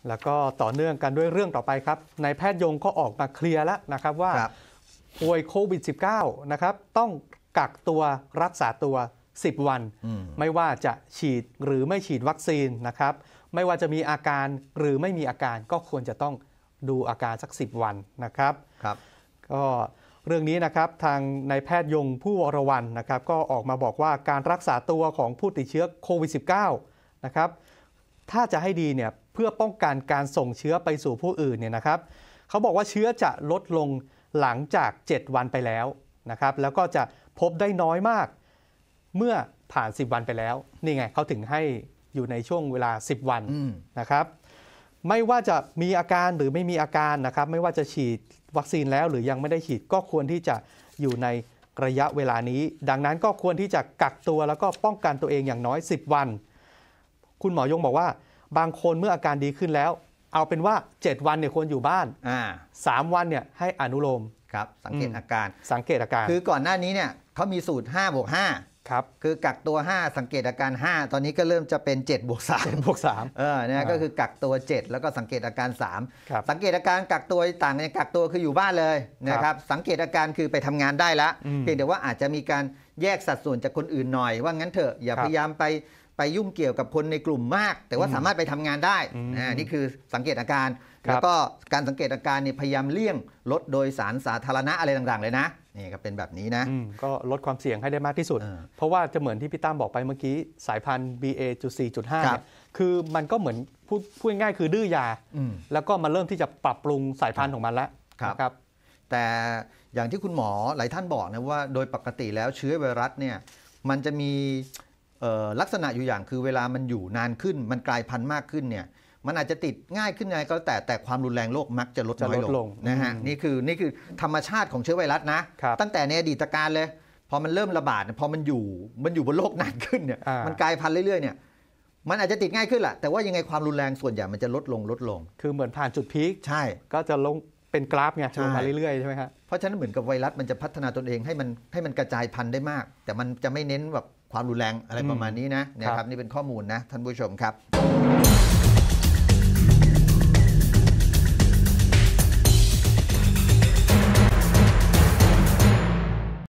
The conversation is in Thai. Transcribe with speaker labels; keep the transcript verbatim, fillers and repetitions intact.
Speaker 1: แล้วก็ต่อเนื่องกันด้วยเรื่องต่อไปครับนายแพทย์ยงก็ออกมาเคลียร์แล้วนะครับว่าป่วยโควิด สิบเก้า นะครับต้องกักตัวรักษาตัวสิบวันไม่ว่าจะฉีดหรือไม่ฉีดวัคซีนนะครับไม่ว่าจะมีอาการหรือไม่มีอาการก็ควรจะต้องดูอาการสักสิบวันนะครับ
Speaker 2: ครับ
Speaker 1: ก็เรื่องนี้นะครับทางนายแพทย์ยงผู้วรวรรณนะครับก็ออกมาบอกว่าการรักษาตัวของผู้ติดเชื้อโควิด สิบเก้า นะครับถ้าจะให้ดีเนี่ยเพื่อป้องกันการส่งเชื้อไปสู่ผู้อื่นเนี่ยนะครับเขาบอกว่าเชื้อจะลดลงหลังจากเจ็ดวันไปแล้วนะครับแล้วก็จะพบได้น้อยมากเมื่อผ่านสิบวันไปแล้วนี่ไงเขาถึงให้อยู่ในช่วงเวลาสิบวันนะครับไม่ว่าจะมีอาการหรือไม่มีอาการนะครับไม่ว่าจะฉีดวัคซีนแล้วหรือยังไม่ได้ฉีดก็ควรที่จะอยู่ในระยะเวลานี้ดังนั้นก็ควรที่จะกักตัวแล้วก็ป้องกันตัวเองอย่างน้อยสิบวันคุณหมอยงบอกว่าบางคนเมื่ออาการดีขึ้นแล้วเอาเป็นว่าเจ็ดวันเนี่ยควรอยู่บ้านสามวันเนี่ยให้อนุโลม
Speaker 2: ครับสังเกตอาการ
Speaker 1: สังเกตอาการ
Speaker 2: คือก่อนหน้านี้เนี่ยเขามีสูตรห้าบวกห้า
Speaker 1: ครับ
Speaker 2: คือกักตัวห้าสังเกตอาการห้าตอนนี้ก็เริ่มจะเป็นเจ็ดบวกสาม
Speaker 1: บวกสาม
Speaker 2: เออเนี่ยก็คือกักตัวเจ็ดแล้วก็สังเกตอาการสามสังเกตอาการกักตัวต่างกันกักตัวคืออยู่บ้านเลยนะครับสังเกตอาการคือไปทำงานได้แล้วเพียงแต่ว่าอาจจะมีการแยกสัดส่วนจากคนอื่นหน่อยว่างั้นเถอะอย่าพยายามไปไปยุ่งเกี่ยวกับคนในกลุ่มมากแต่ว่าสามารถไปทำงานได้นะนี่คือสังเกตอาการแล้วก็การสังเกตอาการเนี่ยพยายามเลี่ยงลดโดยสารสาธารณะอะไรต่างๆเลยนะนี่ก็เป็นแบบนี้นะ
Speaker 1: ก็ลดความเสี่ยงให้ได้มากที่สุดเพราะว่าจะเหมือนที่พี่ตั้มบอกไปเมื่อกี้สายพันธุ์ บี เอ จุด สี่ จุด ห้า เนี่ยคือมันก็เหมือนพูดพูดง่ายๆคือดื้อยาแล้วก็มาเริ่มที่จะปรับปรุงสายพันธุ์ของมันแล้ว
Speaker 2: ครับแต่อย่างที่คุณหมอหลายท่านบอกนะว่าโดยปกติแล้วเชื้อไวรัสเนี่ยมันจะมีลักษณะอยู่อย่างคือเวลามันอยู่นานขึ้นมันกลายพันธุ์มากขึ้นเนี่ยมันอาจจะติดง่ายขึ้นไงก็แต่แต่ความรุนแรงโรคมักจะลดน้อยลงนะฮะนี่คือนี่คือธรรมชาติของเชื้อไวรัสนะตั้งแต่ในอดีตการเลยพอมันเริ่มระบาดพอมันอยู่มันอยู่บนโลกนานขึ้นเนี่ยมันกลายพันธุ์เรื่อยๆเนี่ยมันอาจจะติดง่ายขึ้นแหละแต่ว่ายังไงความรุนแรงส่วนใหญ่มันจะลดลงลดลง
Speaker 1: คือเหมือนผ่านจุดพีค
Speaker 2: ใช่
Speaker 1: ก็จะลงเป็นกราฟไงลงมาเรื่อยๆใช่ไหมครับ
Speaker 2: เพราะฉะนั้นเหมือนกับไวรัสมันจะพัฒนาตนเองให้มันให้มันกระจายพันธุ์ได้มากแต่มันจะไม่เน้นแบบความรุนแรงอะไรประมาณนี้นะนะครับนี่เป็นข้อมูลนะท่านผู้ชมครับ